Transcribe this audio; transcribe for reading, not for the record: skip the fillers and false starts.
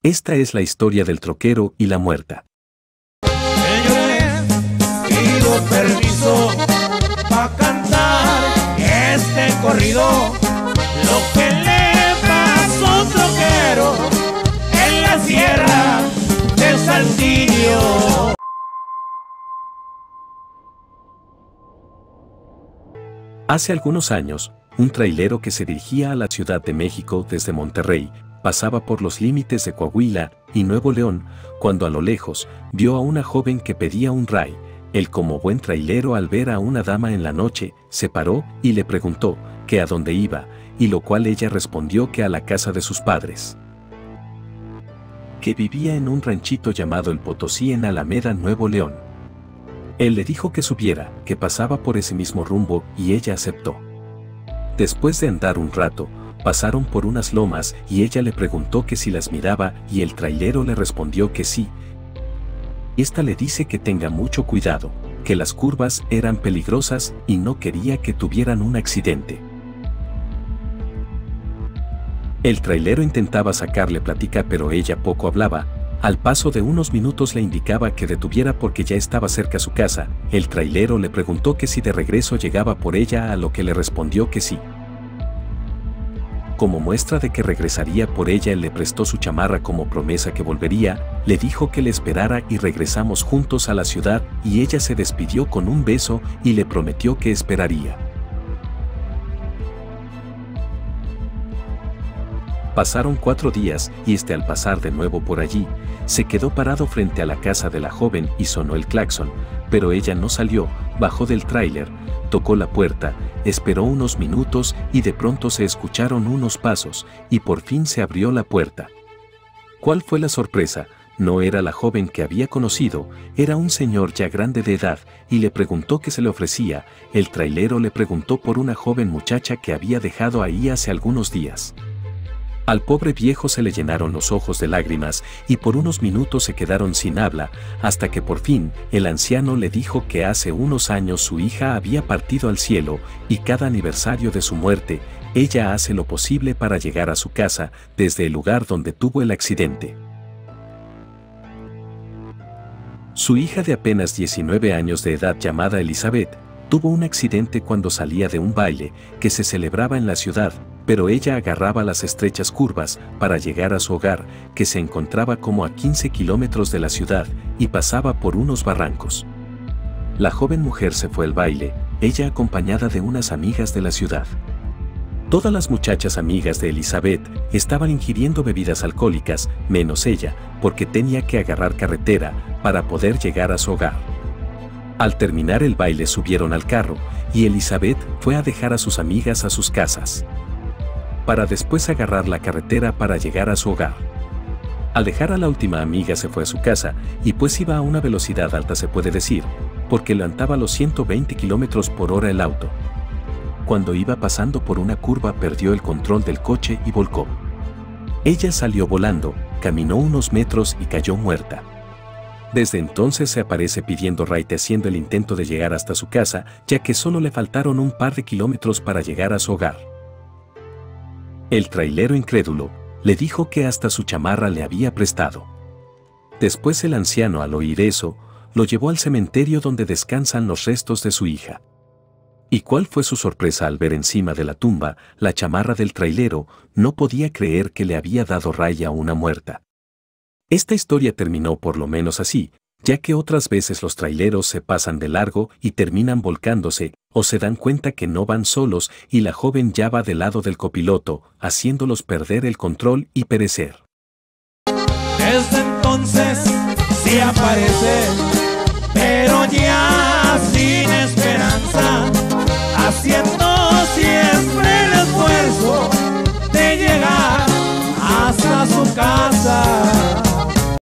Esta es la historia del troquero y la muerta. Señores, pido permiso para cantar este corrido. Lo que le pasó a un troquero en la sierra de Saltillo. Hace algunos años, un trailero que se dirigía a la Ciudad de México desde Monterrey pasaba por los límites de Coahuila y Nuevo León cuando a lo lejos vio a una joven que pedía un ray. Él, como buen trailero, al ver a una dama en la noche, se paró y le preguntó que a dónde iba, y lo cual ella respondió que a la casa de sus padres, que vivía en un ranchito llamado El Potosí en Alameda, Nuevo León. Él le dijo que subiera, que pasaba por ese mismo rumbo, y ella aceptó. Después de andar un rato, pasaron por unas lomas y ella le preguntó que si las miraba y el trailero le respondió que sí. Esta le dice que tenga mucho cuidado, que las curvas eran peligrosas y no quería que tuvieran un accidente. El trailero intentaba sacarle plática pero ella poco hablaba. Al paso de unos minutos le indicaba que detuviera porque ya estaba cerca su casa. El trailero le preguntó que si de regreso llegaba por ella, a lo que le respondió que sí. Como muestra de que regresaría por ella, él le prestó su chamarra como promesa que volvería, le dijo que le esperara y regresamos juntos a la ciudad, y ella se despidió con un beso y le prometió que esperaría. Pasaron 4 días y al pasar de nuevo por allí, se quedó parado frente a la casa de la joven y sonó el claxon, pero ella no salió, bajó del tráiler, tocó la puerta, esperó unos minutos y de pronto se escucharon unos pasos y por fin se abrió la puerta. ¿Cuál fue la sorpresa? No era la joven que había conocido, era un señor ya grande de edad y le preguntó qué se le ofrecía. El trailero le preguntó por una joven muchacha que había dejado ahí hace algunos días. Al pobre viejo se le llenaron los ojos de lágrimas y por unos minutos se quedaron sin habla, hasta que por fin el anciano le dijo que hace unos años su hija había partido al cielo y cada aniversario de su muerte, ella hace lo posible para llegar a su casa desde el lugar donde tuvo el accidente. Su hija de apenas 19 años de edad, llamada Elizabeth, tuvo un accidente cuando salía de un baile que se celebraba en la ciudad, pero ella agarraba las estrechas curvas para llegar a su hogar, que se encontraba como a 15 kilómetros de la ciudad, y pasaba por unos barrancos. La joven mujer se fue al baile, ella acompañada de unas amigas de la ciudad. Todas las muchachas amigas de Elizabeth estaban ingiriendo bebidas alcohólicas, menos ella, porque tenía que agarrar carretera para poder llegar a su hogar. Al terminar el baile subieron al carro, y Elizabeth fue a dejar a sus amigas a sus casas, para después agarrar la carretera para llegar a su hogar. Al dejar a la última amiga se fue a su casa, y pues iba a una velocidad alta, se puede decir, porque levantaba los 120 kilómetros por hora el auto. Cuando iba pasando por una curva perdió el control del coche y volcó. Ella salió volando, caminó unos metros y cayó muerta. Desde entonces se aparece pidiendo raite haciendo el intento de llegar hasta su casa, ya que solo le faltaron un par de kilómetros para llegar a su hogar. El trailero, incrédulo, le dijo que hasta su chamarra le había prestado. Después el anciano, al oír eso, lo llevó al cementerio donde descansan los restos de su hija. ¿Y cuál fue su sorpresa al ver encima de la tumba la chamarra del trailero? No podía creer que le había dado raya a una muerta. Esta historia terminó por lo menos así, ya que otras veces los traileros se pasan de largo y terminan volcándose, o se dan cuenta que no van solos y la joven ya va del lado del copiloto, haciéndolos perder el control y perecer. Desde entonces sí aparece, pero ya sin esperanza, haciendo siempre el esfuerzo de llegar hasta su casa.